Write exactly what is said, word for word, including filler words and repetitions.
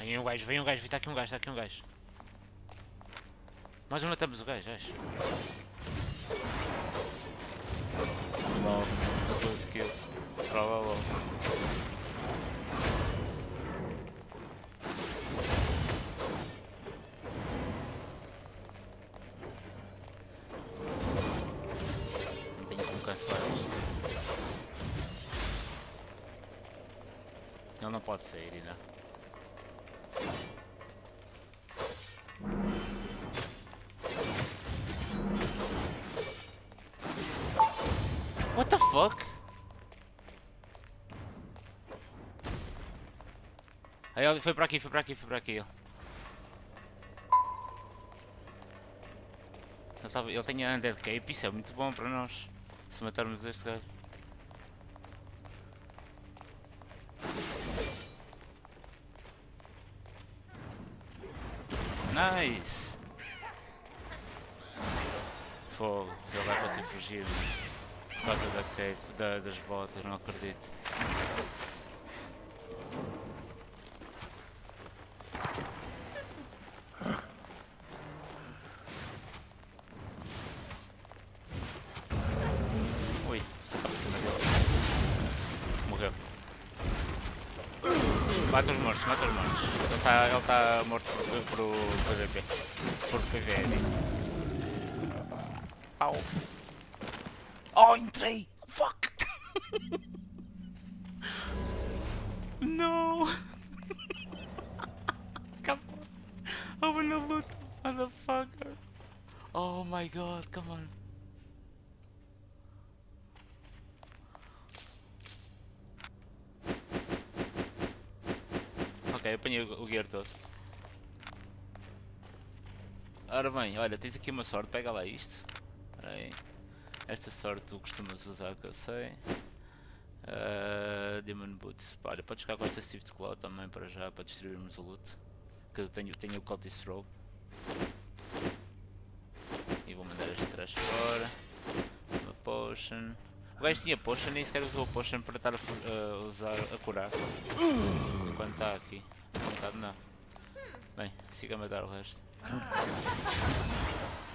Vem um gajo, vem um gajo, está aqui um gajo, está aqui um gajo. Nós não matamos o gajo, acho. Não, não tô skill. Prova logo. Não tenho como cancelar isto. Ele não pode sair ainda. What the fuck? Aí ele foi para aqui, foi para aqui, foi para aqui. Ele, ele, tava, ele tem a Undead Cape, isso é muito bom para nós. Se matarmos este gajo. Nice! Fogo, ele vai conseguir fugir, mano. Por causa da cape, da, das botas, não acredito. Ui, você está por cima dele. Morreu. Mata os mortos, mata os mortos. Ele está ele tá morto por, por, por P V P. Por P V P. Pau. Oh, entrei! Fuck! No! Come on! I wanna loot, motherfucker! Oh my god, come on! Ok, apanhei o, o gear todo. Ora bem, olha, tens aqui uma sorte, pega lá isto. Espera aí. Esta sorte tu costumas usar, que eu sei. Uh, Demon Boots. Olha, podes ficar com esta Swift Claw também para já, para destruirmos o loot. Que eu tenho, tenho o Cultist Robe. E vou mandar este trash fora. Uma Potion. O gajo tinha Potion, nem sequer usou a Potion para estar a uh, usar, a curar. Enquanto está aqui. Não está de nada. Bem, siga a matar o resto.